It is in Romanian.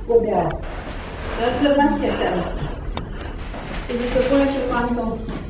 Pobea. Dar plănache asta. Trebuie să pune și panton.